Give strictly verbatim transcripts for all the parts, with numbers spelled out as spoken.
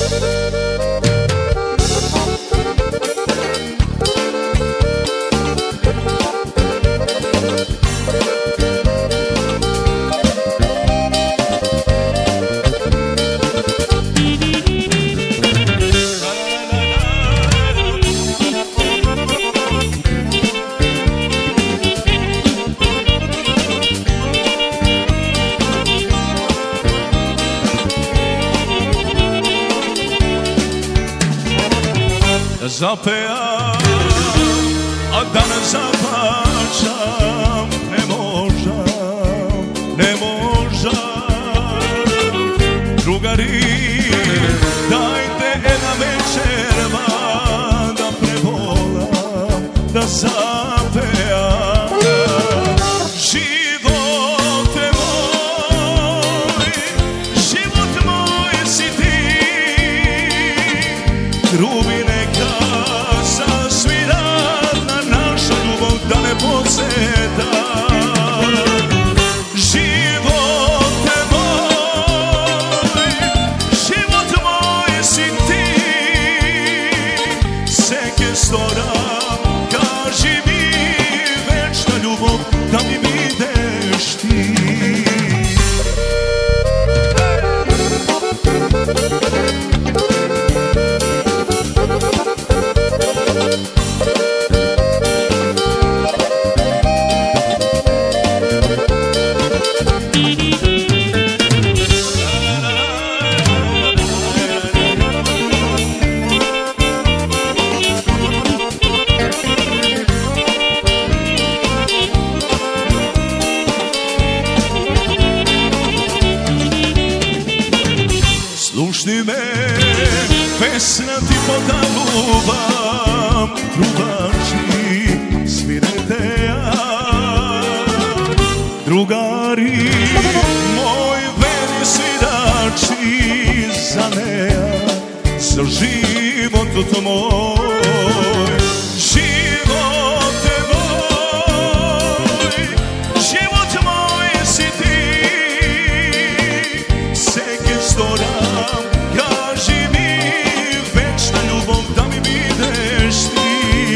Zapejam, a da ne zaplačam, ne možam, ne možam. Drugari, dajte jedna večerma da prevolam, da zapejam. Živote moj, život moj si ti, trubi neka zasvirat na našu ljubav da ne podsjeta. Živote moj, život moj si ti, seke storam, kaži mi večna ljubav da mi budeš ti. Slušni me, pesna ti podaluvam, trubači, svirajte ja. Drugari, moj veri svirači, za neja, za život moj. Živote moj, život moj si ti, seke storam, kaži mi večna ljubav da mi budeš ti.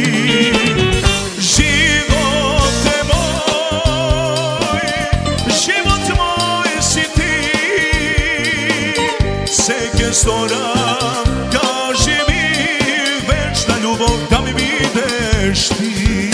Živote moj, život moj si ti, seke storam, kaži mi večna ljubav da mi budeš ti.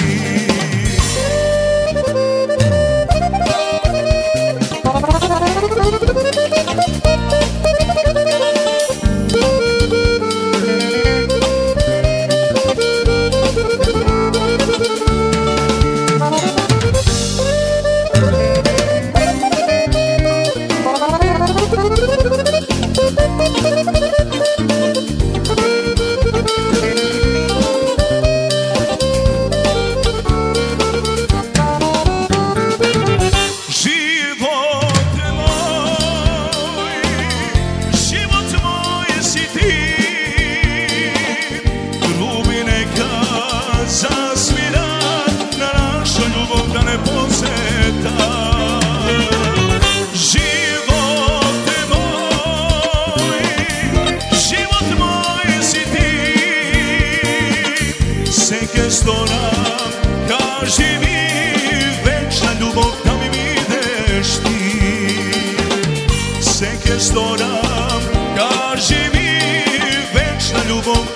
Storam, kaži mi večna ljubav da mi budeš ti. Seke storam, kaži mi večna ljubav